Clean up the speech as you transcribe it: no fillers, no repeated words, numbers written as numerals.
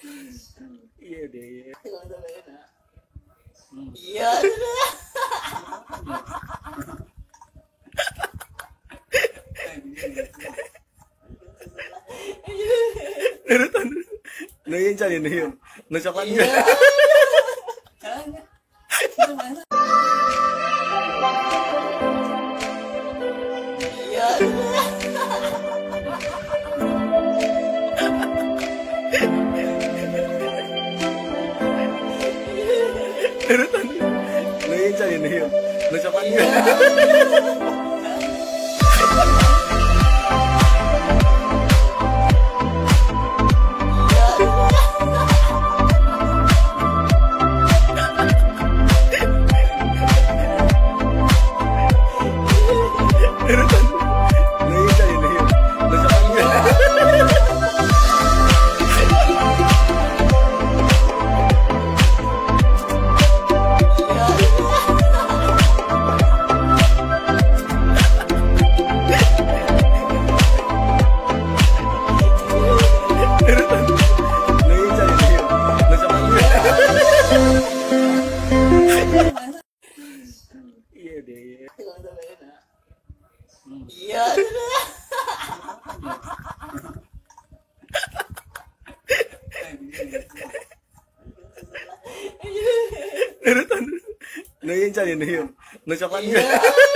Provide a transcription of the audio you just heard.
Iya deh. Iya. Nurutan. No yun siya yun yun. No coklat yun. Nurutan. No yun siya yun yun. No coklat yun. Nurutan. No yun siya yun yun. No coklat yun. Nurutan. No yun siya yun yun. No coklat yun. Iya deh. Iya. Nurutan. No yun siya yun yun. No coklat yun. Iya.